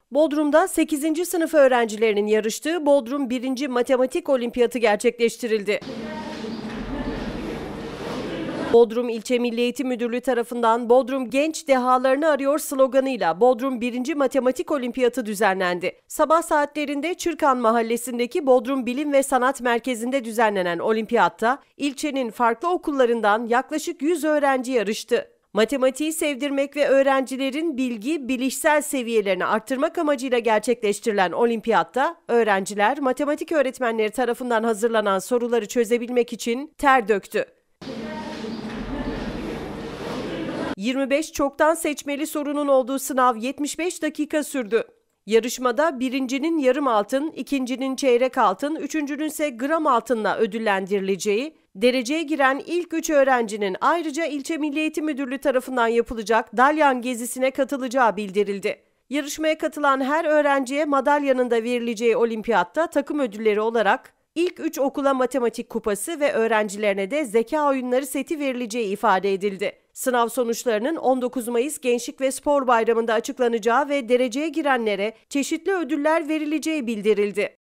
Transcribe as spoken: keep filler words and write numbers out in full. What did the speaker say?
Bodrum'da sekizinci sınıf öğrencilerinin yarıştığı Bodrum birinci Matematik Olimpiyatı gerçekleştirildi. Bodrum İlçe Milli Eğitim Müdürlüğü tarafından Bodrum Genç Dehalarını Arıyor sloganıyla Bodrum birinci Matematik Olimpiyatı düzenlendi. Sabah saatlerinde Çırkan Mahallesi'ndeki Bodrum Bilim ve Sanat Merkezi'nde düzenlenen olimpiyatta ilçenin farklı okullarından yaklaşık yüz öğrenci yarıştı. Matematiği sevdirmek ve öğrencilerin bilgi, bilişsel seviyelerini arttırmak amacıyla gerçekleştirilen olimpiyatta öğrenciler matematik öğretmenleri tarafından hazırlanan soruları çözebilmek için ter döktü. yirmi beş çoktan seçmeli sorunun olduğu sınav yetmiş beş dakika sürdü. Yarışmada birincinin yarım altın, ikincinin çeyrek altın, üçüncünün ise gram altınla ödüllendirileceği, dereceye giren ilk üç öğrencinin ayrıca İlçe Milli Eğitim Müdürlüğü tarafından yapılacak Dalyan gezisine katılacağı bildirildi. Yarışmaya katılan her öğrenciye madalyanın da verileceği olimpiyatta takım ödülleri olarak ilk üç okula matematik kupası ve öğrencilerine de zeka oyunları seti verileceği ifade edildi. Sınav sonuçlarının on dokuz Mayıs Gençlik ve Spor Bayramı'nda açıklanacağı ve dereceye girenlere çeşitli ödüller verileceği bildirildi.